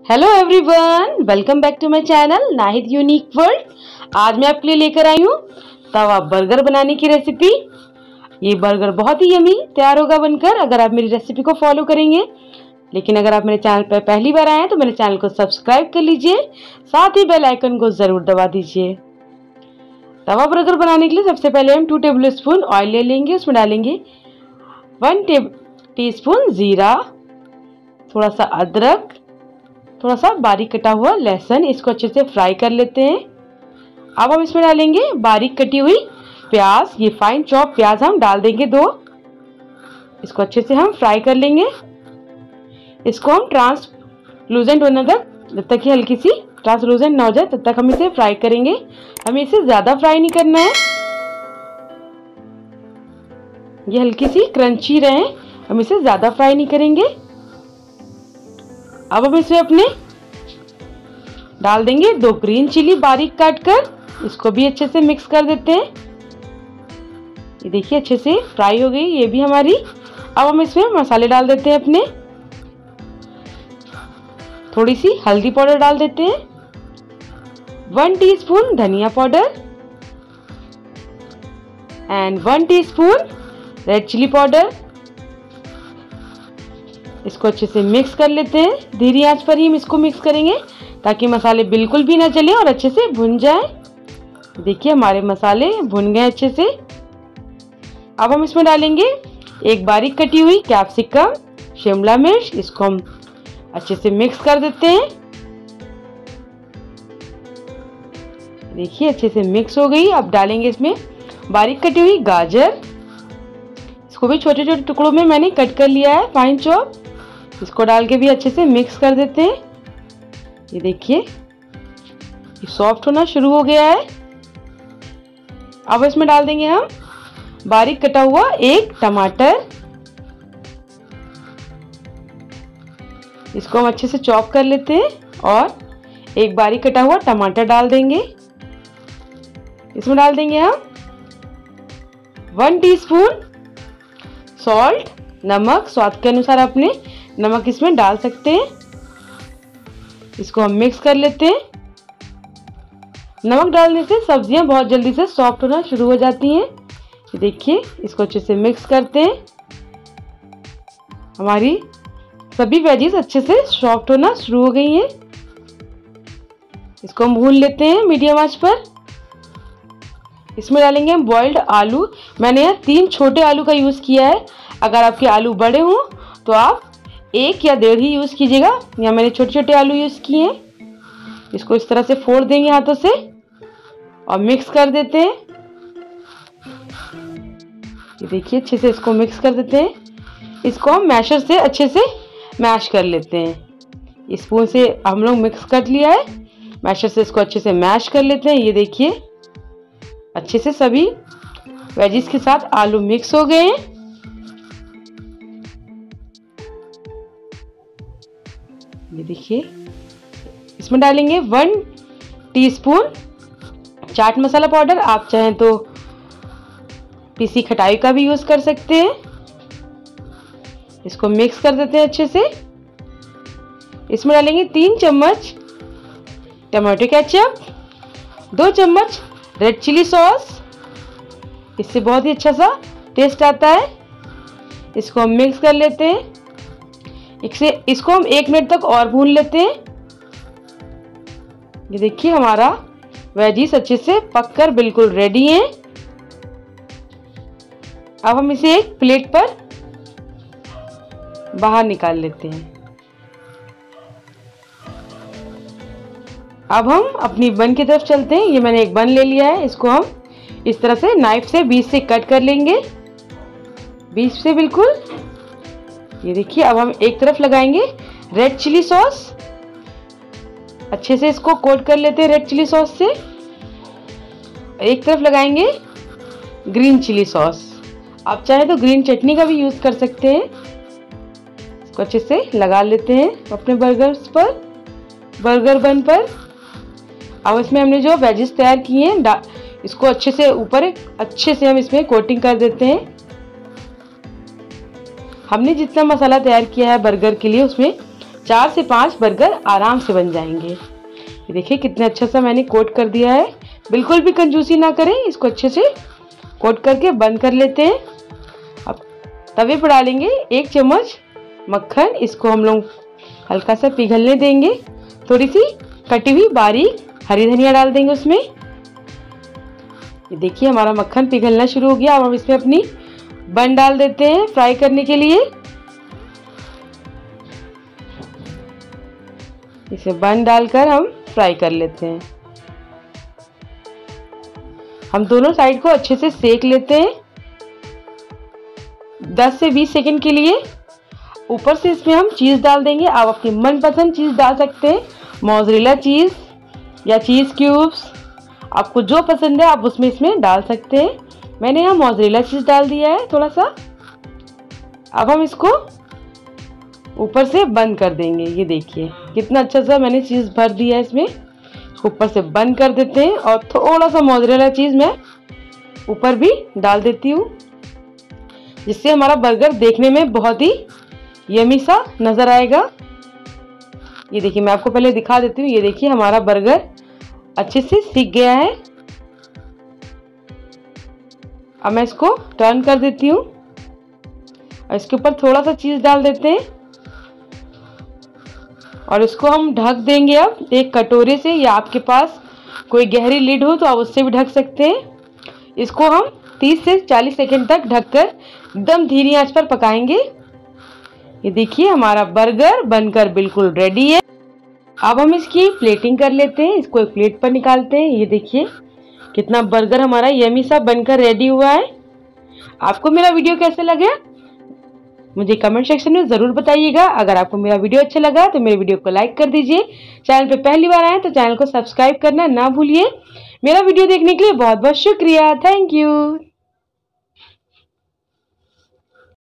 Hello everyone, welcome back to my channel Nahid unique world. आज मैं आपके लिए लेकर आई हूँ तवा बर्गर बनाने की रेसिपी। ये बर्गर बहुत ही यमी तैयार होगा बनकर अगर आप मेरी रेसिपी को फॉलो करेंगे। लेकिन अगर आप मेरे चैनल पर पहली बार आए हैं तो मेरे चैनल को सब्सक्राइब कर लीजिए, साथ ही बेल आइकन को ज़रूर दबा दीजिए। तवा बर्गर बनाने के लिए सबसे पहले हम 2 टेबल स्पून ऑयल ले लेंगे। उसमें डालेंगे 1 टीस्पून जीरा, थोड़ा सा अदरक, थोड़ा सा बारीक कटा हुआ लहसुन। इसको अच्छे से फ्राई कर लेते हैं। अब हम इसमें डालेंगे बारीक कटी हुई प्याज। ये फाइन चॉप प्याज हम डाल देंगे 2। इसको अच्छे से हम फ्राई कर लेंगे। इसको हम ट्रांसलूजेंट होने तक, जब तक ये हल्की सी ट्रांसलूजेंट ना हो जाए तब तक हम इसे फ्राई करेंगे। हमें इसे ज्यादा फ्राई नहीं करना है, ये हल्की सी क्रंची रहे, हम इसे ज्यादा फ्राई नहीं करेंगे। अब हम इसमें अपने डाल देंगे 2 ग्रीन चिली बारीक काट कर। इसको भी अच्छे से मिक्स कर देते हैं। ये देखिए अच्छे से फ्राई हो गई ये भी हमारी। अब हम इसमें मसाले डाल देते हैं अपने। थोड़ी सी हल्दी पाउडर डाल देते हैं, 1 टीस्पून धनिया powder and 1 teaspoon red chilli powder. इसको अच्छे से मिक्स कर लेते हैं। धीमी आंच पर ही हम इसको मिक्स करेंगे ताकि मसाले बिल्कुल भी ना जले और अच्छे से भुन जाए। देखिए हमारे मसाले भुन गए अच्छे से। अब हम इसमें डालेंगे 1 बारीक कटी हुई कैप्सिकम, शिमला मिर्च। इसको हम अच्छे से मिक्स कर देते हैं। देखिए अच्छे से मिक्स हो गई। अब डालेंगे इसमें बारीक कटी हुई गाजर। इसको भी छोटे छोटे टुकड़ों में मैंने कट कर लिया है, फाइन चॉप। इसको डाल के भी अच्छे से मिक्स कर देते हैं। ये देखिए ये सॉफ्ट होना शुरू हो गया है। अब इसमें डाल देंगे हम बारीक कटा हुआ 1 टमाटर। इसको हम अच्छे से चॉप कर लेते हैं और 1 बारीक कटा हुआ टमाटर डाल देंगे। इसमें डाल देंगे हम 1 टीस्पून सॉल्ट, नमक। स्वाद के अनुसार अपने नमक इसमें डाल सकते हैं। इसको हम मिक्स कर लेते हैं। नमक डालने से सब्जियां बहुत जल्दी से सॉफ्ट होना शुरू हो जाती हैं। ये देखिए इसको अच्छे से मिक्स करते हैं। हमारी सभी वेजीज अच्छे से सॉफ्ट होना शुरू हो गई हैं। इसको हम भून लेते हैं मीडियम आंच पर। इसमें डालेंगे हम बॉइल्ड आलू। मैंने यहाँ 3 छोटे आलू का यूज़ किया है। अगर आपके आलू बड़े हों तो आप 1 या 1.5 ही यूज़ कीजिएगा। यहाँ मैंने छोटे छोटे आलू यूज़ किए हैं। इसको इस तरह से फोड़ देंगे हाथों से और मिक्स कर देते हैं। ये देखिए अच्छे से इसको मिक्स कर देते हैं। इसको हम मैशर से अच्छे से मैश कर लेते हैं। स्पून से हम लोग मिक्स कर लिया है, मैशर से इसको अच्छे से मैश कर लेते हैं। ये देखिए अच्छे से सभी वेजिस के साथ आलू मिक्स हो गए हैं। ये देखिए इसमें डालेंगे 1 टीस्पून चाट मसाला पाउडर। आप चाहें तो पीसी खटाई का भी यूज कर सकते हैं। इसको मिक्स कर देते हैं अच्छे से। इसमें डालेंगे 3 चम्मच टमाटो केचप, 2 चम्मच रेड चिली सॉस। इससे बहुत ही अच्छा सा टेस्ट आता है। इसको हम मिक्स कर लेते हैं। इसको हम 1 मिनट तक और भून लेते हैं। ये देखिए हमारा वेजीज अच्छे से पककर बिल्कुल रेडी हैं। अब हम इसे एक प्लेट पर बाहर निकाल लेते हैं। अब हम अपनी बन की तरफ चलते हैं। ये मैंने एक बन ले लिया है। इसको हम इस तरह से नाइफ से बीच से कट कर लेंगे, बीच से बिल्कुल। ये देखिए अब हम एक तरफ लगाएंगे रेड चिली सॉस। अच्छे से इसको कोट कर लेते हैं रेड चिली सॉस से। एक तरफ लगाएंगे ग्रीन चिली सॉस। आप चाहे तो ग्रीन चटनी का भी यूज कर सकते हैं। इसको अच्छे से लगा लेते हैं अपने बर्गर्स पर, बर्गर बन पर। अब इसमें हमने जो वेजिस तैयार किए हैं इसको अच्छे से ऊपर अच्छे से हम इसमें कोटिंग कर देते हैं। हमने जितना मसाला तैयार किया है बर्गर के लिए उसमें 4 से 5 बर्गर आराम से बन जाएंगे। ये देखिए कितने अच्छा सा मैंने कोट कर दिया है। बिल्कुल भी कंजूसी ना करें, इसको अच्छे से कोट करके बंद कर लेते हैं। अब तवे पर डालेंगे 1 चम्मच मक्खन, इसको हम लोग हल्का सा पिघलने देंगे। थोड़ी सी कटी हुई बारीक हरी धनिया डाल देंगे उसमें। ये देखिए हमारा मक्खन पिघलना शुरू हो गया। अब हम इसमें अपनी बन डाल देते हैं फ्राई करने के लिए। इसे बन डालकर हम फ्राई कर लेते हैं। हम दोनों साइड को अच्छे से सेक लेते हैं 10 से 20 सेकंड के लिए। ऊपर से इसमें हम चीज़ डाल देंगे। आप अपनी मनपसंद चीज़ डाल सकते हैं, मोज़रेला चीज़ या चीज़ क्यूब्स, आपको जो पसंद है आप उसमें इसमें डाल सकते हैं। मैंने यहाँ मोज़रेला चीज़ डाल दिया है थोड़ा सा। अब हम इसको ऊपर से बंद कर देंगे। ये देखिए कितना अच्छा सा मैंने चीज़ भर दिया है इसमें। इसको ऊपर से बंद कर देते हैं और थोड़ा सा मोज़रेला चीज़ मैं ऊपर भी डाल देती हूँ, जिससे हमारा बर्गर देखने में बहुत ही यमी सा नज़र आएगा। ये देखिए मैं आपको पहले दिखा देती हूँ। ये देखिए हमारा बर्गर अच्छे से सिक गया है। अब मैं इसको टर्न कर देती हूँ और इसके ऊपर थोड़ा सा चीज़ डाल देते हैं और इसको हम ढक देंगे अब एक कटोरे से, या आपके पास कोई गहरी लिड हो तो आप उससे भी ढक सकते हैं। इसको हम 30 से 40 सेकंड तक ढककर एकदम धीमी आंच पर पकाएंगे। ये देखिए हमारा बर्गर बनकर बिल्कुल रेडी है। अब हम इसकी प्लेटिंग कर लेते हैं। इसको एक प्लेट पर निकालते हैं। ये देखिए कितना बर्गर हमारा यमी सा बनकर रेडी हुआ है। आपको मेरा वीडियो कैसे लगे मुझे कमेंट सेक्शन में ज़रूर बताइएगा। अगर आपको मेरा वीडियो अच्छा लगा तो मेरे वीडियो को लाइक कर दीजिए। चैनल पे पहली बार आए तो चैनल को सब्सक्राइब करना ना भूलिए। मेरा वीडियो देखने के लिए बहुत बहुत शुक्रिया। Thank you.